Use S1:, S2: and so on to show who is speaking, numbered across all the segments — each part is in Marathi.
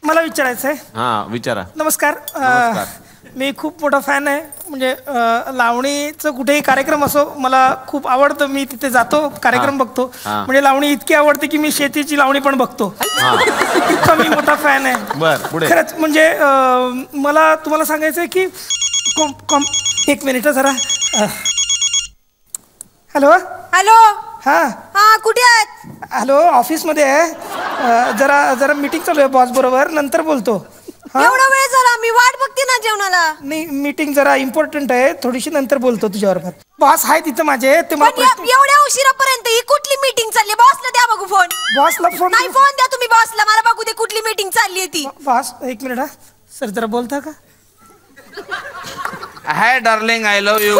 S1: मला विचारायचं आहे.
S2: हा विचारा.
S1: नमस्कार. मी खूप मोठा फॅन आहे. म्हणजे लावणीचं कुठेही कार्यक्रम असो मला खूप आवडतं. मी तिथे जातो, कार्यक्रम बघतो. म्हणजे लावणी इतकी आवडते की मी शेतीची लावणी पण बघतो. इतका मी मोठा फॅन आहे.
S2: बरं पुढे.
S1: खरंच म्हणजे मला तुम्हाला सांगायचं आहे की एक मिनिट जरा. Hello
S3: hello.
S1: हा
S3: हा कुठे आहेत?
S1: हॅलो ऑफिसमध्ये आहे. जरा मीटिंग चालू आहे बॉस बरोबर. नंतर बोलतो.
S3: एवढा वेळ झाला, मी वाट बघते ना जेवणाला.
S1: नाही मीटिंग जरा इम्पॉर्टंट आहे, थोडीशी नंतर बोलतो तुझ्याबरोबर. बॉस आहे तिथं माझे. ते
S3: एवढ्या उशिरापर्यंत ही कुठली मीटिंग चालली? बॉसला द्या बघू फोन.
S1: बॉसला फोन
S3: नाही, फोन द्या तुम्ही बॉसला, मला बघू दे कुठली मीटिंग चालली आहे ती.
S1: बॉस एक मिनिट. हा सर जरा बोलता का?
S2: Hi darling, I love you.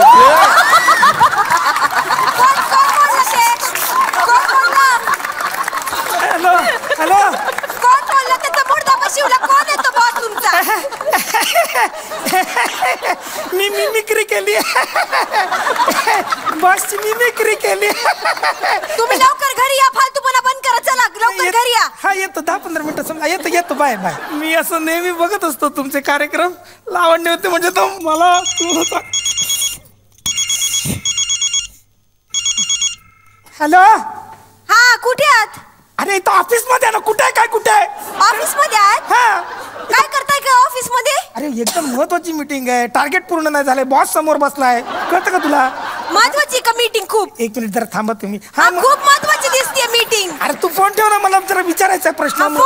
S1: Hello hello.
S3: कोण बोलला? त्याचा मुर्दा बशिवला. कोण येतो बॉस तुमचा?
S1: मी मिमिक्री केली. बॉसची मिमिक्री केली.
S3: तुम्ही लवकर घरी या, फालतूपणा बंद करा. चला लवकर घरी या.
S1: हा येतो 10-15 मिनिटं समजा. येतो बाय बाय. मी असं नेहमी बघत असतो तुमचे कार्यक्रम. लावण्य होते म्हणजे तो मला तू होता. हॅलो.
S3: हा कुठे आहात?
S1: अरे इथं ऑफिस मध्ये ना. कुठे आहे? काय कुठे आहे?
S3: ऑफिस मध्ये आहात?
S1: हा.
S3: काय करताय का ऑफिस मध्ये?
S1: अरे एकदम महत्वाची मीटिंग आहे. टार्गेट पूर्ण नाही झालंय. बॉस समोर बसलाय. कळतं का तुला?
S3: महत्वाची का मीटिंग? खूप.
S1: एक मिनिट जरा थांबा तुम्ही.
S3: खूप महत्वाची दिसते मीटिंग.
S1: अरे तू फोन ठेव ना, मला जरा विचारायचा प्रश्न.